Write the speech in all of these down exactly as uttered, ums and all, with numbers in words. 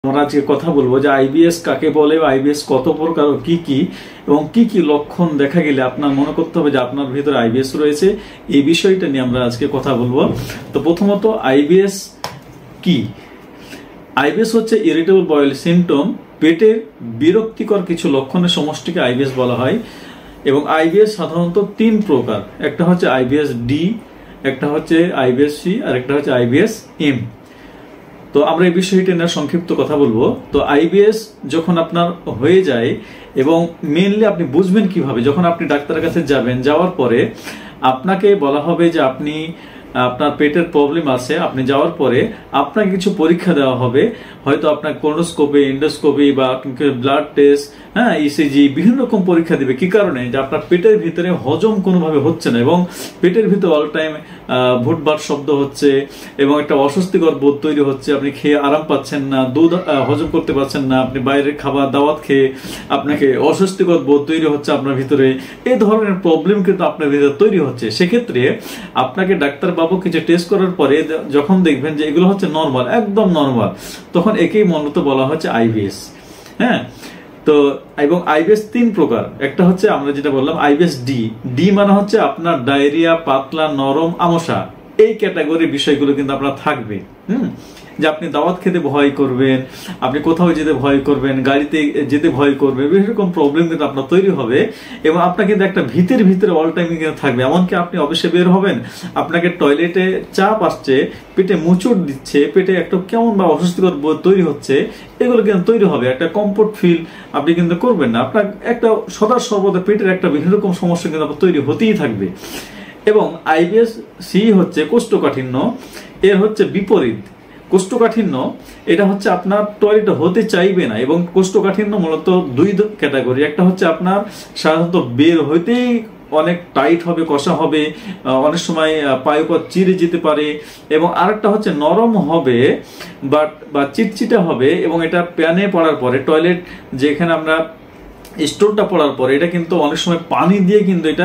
আমরা আজকে কথা বলবো যে আইবিএস কাকে বলে, আইবিএস কত প্রকার, কি কি এবং কি কি লক্ষণ দেখা গেলে আপনার মনে করতে হবে যে আপনার ভিতরে আইবিএস রয়েছে। এই বিষয়টা নিয়ে আমরা আজকে কথা বলবো। তো প্রথমত আইবিএস কি? আইবিএস হচ্ছে ইরিটেবল বয়েল সিমটম, পেটের বিরক্তিকর কিছু লক্ষণের সমষ্টিকে আইবিএস বলা হয়। এবং আইবিএস সাধারণত তিন প্রকার, একটা হচ্ছে আইবিএস ডি, একটা হচ্ছে আইবিএস সি, আর একটা হচ্ছে আইবিএস এম। তো আমরা এই বিষয়টি নিয়ে সংক্ষিপ্ত কথা বলবো। তো আইবিএস যখন আপনার হয়ে যায়, এবং মেইনলি আপনি বুঝবেন কিভাবে, যখন আপনি ডাক্তারের কাছে যাবেন, যাওয়ার পরে আপনাকে বলা হবে যে আপনি আপনার পেটের প্রবলেম আছে, আপনি যাওয়ার পরে আপনাকে কিছু পরীক্ষা দেওয়া হবে, হয়তো আপনার কোলোনোস্কোপি, এন্ডোস্কোপি বা ব্লাড টেস্ট, হ্যাঁ ইসিজি, বিভিন্ন রকম পরীক্ষা দিবে। কি কারণে? যে আপনার পেটের ভিতরে হজম কোনোভাবে হচ্ছে না, এবং পেটের ভিতরে অল টাইম ভুটভাট শব্দ হচ্ছে এবং একটা অস্বস্তিকর বোধ তৈরি হচ্ছে, আপনি খেয়ে আরাম পাচ্ছেন না, দুধ হজম করতে পারছেন না, আপনি বাইরের খাবার দাওয়াত খেয়ে আপনাকে অস্বস্তিকর বোধ তৈরি হচ্ছে আপনার ভিতরে, এই ধরনের প্রবলেম কিন্তু আপনার ভিতরে তৈরি হচ্ছে। সেক্ষেত্রে আপনাকে ডাক্তার বাবু কিছু টেস্ট করার পরে যখন দেখবেন যে এগুলো হচ্ছে নর্মাল, একদম নর্মাল, তখন একেই মূলত বলা হচ্ছে আইবিএস। হ্যাঁ, তো এবং আইবিএস তিন প্রকার, একটা হচ্ছে আমরা যেটা বললাম আইবিএস ডি। ডি মানে হচ্ছে আপনার ডায়রিয়া, পাতলা, নরম, আমসা, এই ক্যাটাগরির বিষয়গুলো কিন্তু আপনার থাকবে। হুম, যে আপনি দাওয়াত খেতে ভয় করবেন, আপনি কোথাও যেতে ভয় করবেন, গাড়িতে যেতে ভয় করবেন, বিভিন্ন রকম প্রবলেম কিন্তু আপনার তৈরি হবে। এবং আপনার কিন্তু একটা ভিতরে ভিতরে অল টাইম কিন্তু থাকবে। এমনকি আপনি অফিসে বের হবেন, আপনাকে টয়লেটে চাপ আসছে, পেটে মুচড় দিচ্ছে, পেটে একটা কেমন বা অস্বস্তিকর বোধ তৈরি হচ্ছে, এগুলো কিন্তু তৈরি হবে। একটা কমফোর্ট ফিল আপনি কিন্তু করবেন না, আপনার একটা সদা সর্বদা পেটের একটা বিভিন্ন রকম সমস্যা কিন্তু আপনার তৈরি হতেই থাকবে। এবং আইবিএস সি হচ্ছে কোষ্ঠকাঠিন্য, এর হচ্ছে বিপরীত। কোষ্ঠকাঠিন্য এটা হচ্ছে আপনার টয়লেট হতে চাইবে না, এবং কোষ্ঠকাঠিন্য মূলত দুই ক্যাটাগরি। একটা হচ্ছে আপনার সাধারণত বের হইতেই অনেক টাইট হবে, কষা হবে, অনেক সময় পায়ে পা চিরে যেতে পারে, এবং আরেকটা হচ্ছে নরম হবে বাট বা চিটচিটা হবে, এবং এটা প্যানে পড়ার পরে, টয়লেট যেখানে আমরা স্টোরটা পড়ার পরে, এটা কিন্তু অনেক সময় পানি দিয়ে কিন্তু এটা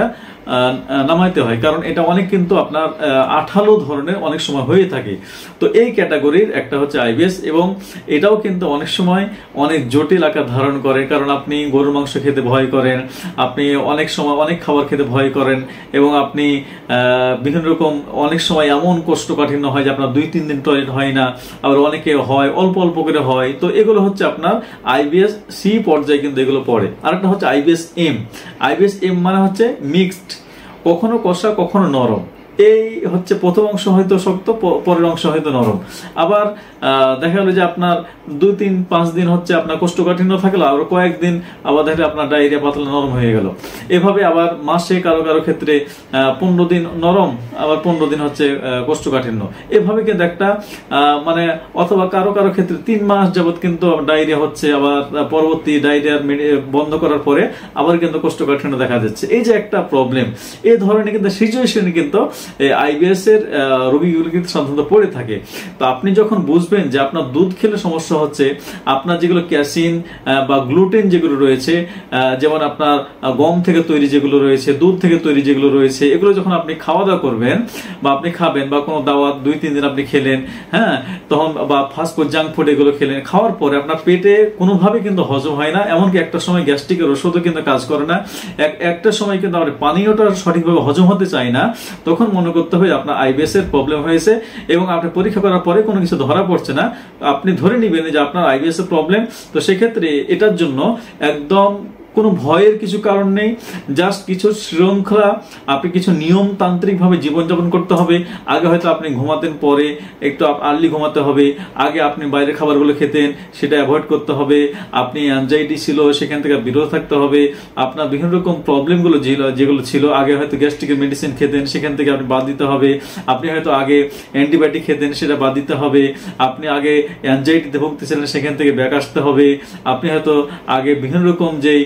নামাইতে হয়, কারণ এটা অনেক কিন্তু আপনার আঠালো ধরনের অনেক সময় হয়ে থাকে। তো এই ক্যাটাগরির একটা হচ্ছে আইবিএস, এবং এটাও কিন্তু অনেক সময় অনেক জটিল আকার ধারণ করে, কারণ আপনি গরুর মাংস খেতে ভয় করেন, আপনি অনেক সময় অনেক খাবার খেতে ভয় করেন, এবং আপনি বিভিন্ন রকম অনেক সময় এমন কোষ্ঠকাঠিন্য হয় যে আপনার দুই তিন দিন টয়লেট হয় না, আবার অনেকে হয় অল্প অল্প করে হয়। তো এগুলো হচ্ছে আপনার আইবিএস সি পর্যায়ে কিন্তু এগুলো পড়ে। আরেকটা হচ্ছে আইবিএস এম। আইবিএস এম মানে হচ্ছে মিক্সড, কখনো কষা কখনো নরম। এই হচ্ছে প্রথম অংশ হয়তো শক্ত, পরের অংশ হয়তো নরম। আবার দেখা গেল যে আপনার দুই তিন পাঁচ দিন হচ্ছে আপনার কোষ্ঠকাঠিন্য থাকলো, আবার কয়েকদিন আবার দেখা আপনার ডায়রিয়া, পাতলা, নরম হয়ে গেল। এভাবে আবার মাসে কারো কারো ক্ষেত্রে পনেরো দিন নরম, আবার পনেরো দিন হচ্ছে কোষ্ঠকাঠিন্য। এভাবে কিন্তু একটা মানে, অথবা কারো কারো ক্ষেত্রে তিন মাস যাবত কিন্তু ডায়রিয়া হচ্ছে, আবার পরবর্তী ডায়রিয়া বন্ধ করার পরে আবার কিন্তু কোষ্ঠকাঠিন্য দেখা যাচ্ছে। এই যে একটা প্রবলেম, এই ধরনের কিন্তু সিচুয়েশনে কিন্তু আইবিএস এর রোগীগুলো কিন্তু সাধারণত পড়ে থাকে। তো আপনি যখন বুঝবেন যে আপনার দুধ খেলে সমস্যা হচ্ছে, আপনার যেগুলো ক্যাসিন বা গ্লুটেন যেগুলো রয়েছে, যেমন আপনার গম থেকে তৈরি যেগুলো রয়েছে, দুধ থেকে তৈরি যেগুলো রয়েছে, এগুলো যখন আপনি খাওয়া দাওয়া করবেন বা আপনি খাবেন, বা কোনো দাওয়াত দুই তিন দিন আপনি খেলেন, হ্যাঁ, তখন বা ফাস্টফুড, জাঙ্ক ফুড এগুলো খেলেন, খাওয়ার পরে আপনার পেটে কোনোভাবে কিন্তু হজম হয় না, এমনকি একটা সময় গ্যাস্ট্রিকের ওষুধও কিন্তু কাজ করে না, একটা সময় কিন্তু আমার পানীয়টা সঠিকভাবে হজম হতে চায় না, তখন মনে করতে হবে আপনার আইবিএস এর প্রবলেম হয়েছে। এবং আপনি পরীক্ষা করার পরে কোনো কিছু ধরা পড়ছে না, আপনি ধরে নিবেন যে আপনার আইবিএস এর প্রবলেম। তো সেক্ষেত্রে এটার জন্য একদম কোনো ভয়ের কিছু কারণ নেই, জাস্ট কিছু শৃঙ্খলা, আপনি কিছু নিয়ম তান্ত্রিক ভাবে জীবনযাপন করতে হবে। আগে হয়তো আপনি ঘুমাতেন, পরে একটু আর্লি ঘুমাতে হবে, আগে আপনি বাইরের খাবারগুলো খেতেন, সেটা অ্যাভয়েড করতে হবে, আপনি অ্যাংজাইটি ছিল সেখান থেকে বিরত থাকতে হবে, আপনার বিভিন্ন রকম প্রবলেমগুলো যেগুলো ছিল, আগে হয়তো গ্যাস্ট্রিকের মেডিসিন খেতেন, সেখান থেকে আপনি বাদ দিতে হবে, আপনি হয়তো আগে অ্যান্টিবায়োটিক খেতেন, সেটা বাদ দিতে হবে, আপনি আগে অ্যাংজাইটিতে ভুগতেছিলেন, সেখান থেকে ব্যাক আসতে হবে, আপনি হয়তো আগে বিভিন্ন রকম যেই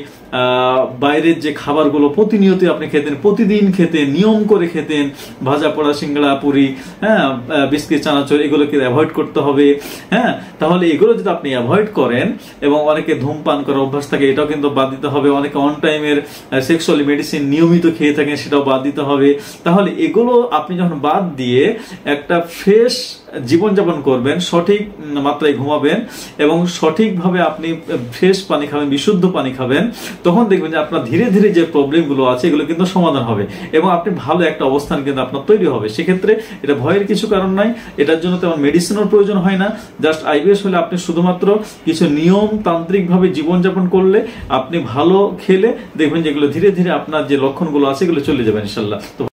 বাইরের যে খাবারগুলো প্রতিনিয়ত আপনি খেতেন, প্রতিদিন খেতেন, নিয়ম করে খেতেন, ভাজা পোড়া, সিঙ্গাড়া, পুরি, হ্যাঁ, বিস্কিট, চানাচুর, এগুলোকে অ্যাভয়েড করতে হবে। হ্যাঁ, তাহলে এগুলো যদি আপনি অ্যাভয়েড করেন, এবং অনেকে ধূমপান করার অভ্যাস থাকে, এটাও কিন্তু বাদ দিতে হবে, অনেকে অন টাইমের সেক্সুয়াল মেডিসিন নিয়মিত খেয়ে থাকেন, সেটাও বাদ দিতে হবে। তাহলে এগুলো আপনি যখন বাদ দিয়ে একটা ফ্রেশ জীবনযাপন করবেন, সঠিক মাত্রায় ঘুমাবেন এবং সঠিকভাবে আপনি ফ্রেশ পানি খাবেন, বিশুদ্ধ পানি খাবেন, তখন দেখবেন যে আপনার ধীরে ধীরে যে প্রবলেমগুলো আছে এগুলো কিন্তু সমাধান হবে এবং আপনি ভালো একটা অবস্থান কিন্তু আপনার তৈরি হবে। সেক্ষেত্রে এটা ভয়ের কিছু কারণ নাই, এটার জন্য তেমন মেডিসিনের প্রয়োজন হয় না। জাস্ট আইবিএস হলে আপনি শুধুমাত্র কিছু নিয়ম তান্ত্রিক ভাবে জীবনযাপন করলে, আপনি ভালো খেলে দেখবেন যেগুলো ধীরে ধীরে আপনার যে লক্ষণগুলো আছে এগুলো চলে যাবে ইনশাল্লাহ।